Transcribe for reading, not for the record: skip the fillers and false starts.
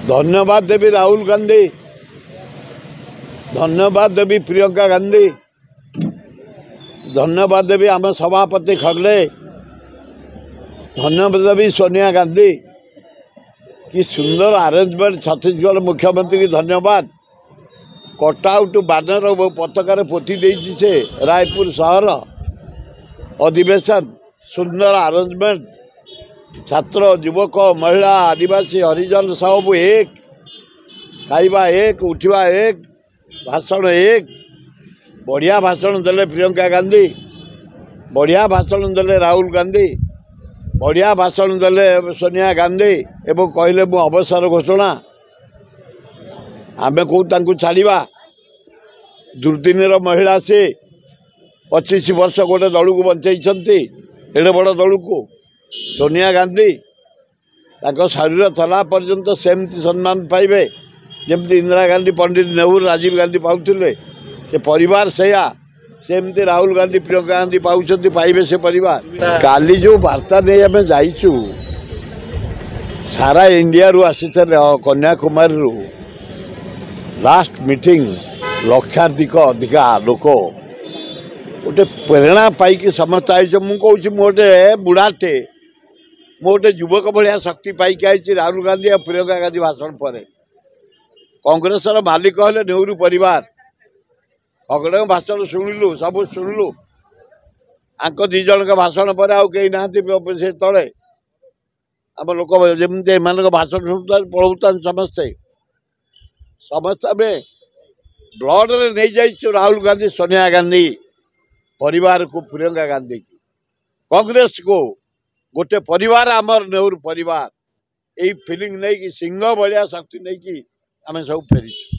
धन्यवाद देवी राहुल गांधी, धन्यवाद देवी प्रियंका गांधी, धन्यवाद देवी आम सभापति खगले, धन्यवाद देवी सोनिया गांधी। कि सुंदर अरेंजमेंट छत्तीसगढ़ मुख्यमंत्री की धन्यवाद। कटआउट बानर पताकार पोती देछि से रायपुर शहर अधिवेशन सुंदर अरेंजमेंट। छात्र युवक महिला आदिवासी हरिजन सब एक, खाइबा एक, उठिबा एक, भाषण एक। बढ़िया भाषण देले प्रियंका गांधी, बढ़िया भाषण देले राहुल गांधी, बढ़िया भाषण देले सोनिया गांधी एवं कहले मु अवसर घोषणा आमे को तांकु छाड़िबा। दुर्दिनर महिला से 25 वर्ष गोटे दल को बंचाई एडे बड़ दल को सोनिया गांधी शरीर थला पर्यंत सेमती सम्मान पाइबे जमती इंदिरा गांधी, पंडित नेहरू, राजीव गांधी पाउथिले। से परिवार सेया सेमती राहुल गांधी, प्रियंका गांधी पाउछंती, पाइबे से परिवार। काली जो वार्ता नहीं आम जाइचु सारा इंडिया रु आसी कन्याकुमारी रु लास्ट मीटिंग लक्षाधिक अधिका लोक गोटे प्रेरणा पाई समस्त आई। मुझे गोटे बुढ़ाटे गोटे युवक भाया शक्ति पाई आई राहुल गांधी और प्रियंका गांधी भाषण पर। कांग्रेस मालिक हेले नेहरू परिवार, खगड़े भाषण शुणिलु, सब शुणिलु। आंक दी जन भाषण पर आउ कहीं ना से तले आम लोक जमी भाषण शुणुता पढ़ौता समस्ते समस्ते ब्लड रे नहीं जाइए राहुल गांधी, सोनिया गांधी परिवार को, प्रियंका गांधी की, कांग्रेस को गोटे परिवार आमर नेहरू परिवार। यही फिलिंग नहीं कि सिंह भाया शक्ति नहीं कि आम सब फेरी।